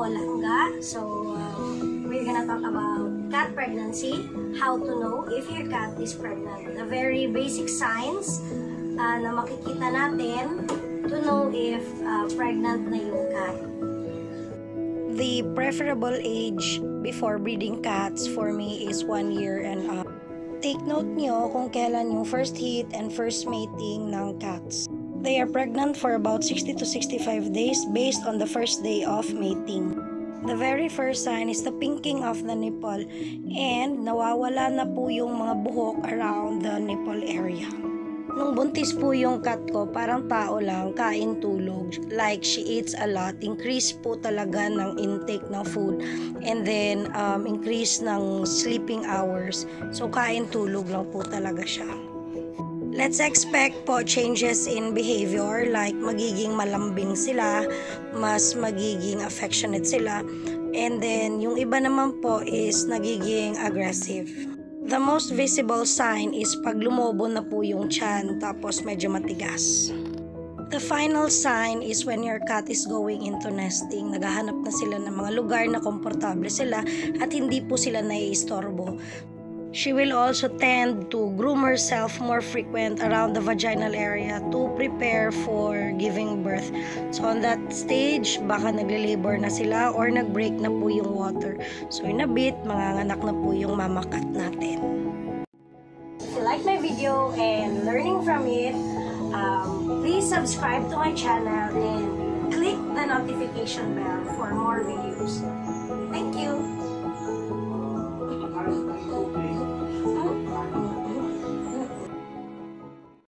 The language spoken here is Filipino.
Olanga. So, we're gonna talk about cat pregnancy, how to know if your cat is pregnant. The very basic signs na makikita natin to know if pregnant na yung cat. The preferable age before breeding cats for me is 1 year and up. Take note nyo kung kailan yung first heat and first mating ng cats. They are pregnant for about 60 to 65 days based on the first day of mating. The very first sign is the pinking of the nipple and nawawala na po yung mga buhok around the nipple area. Nung buntis po yung cat ko, parang tao lang, kain tulog. Like she eats a lot, increase po talaga ng intake ng food and then increase ng sleeping hours. So kain tulog lang po talaga siya. Let's expect po changes in behavior like magiging malambing sila, mas magiging affectionate sila, and then yung iba naman po is nagiging aggressive. The most visible sign is pag lumobo na po yung tiyan tapos medyo matigas. The final sign is when your cat is going into nesting. Naghahanap na sila ng mga lugar na komportable sila at hindi po sila naiistorbo. She will also tend to groom herself more frequent around the vaginal area to prepare for giving birth. So on that stage, baka nagle-labor na sila or nag-break na po yung water. So in a bit, manganganak na po yung mama cat natin. If you like my video and learning from it, please subscribe to my channel and click the notification bell for more videos.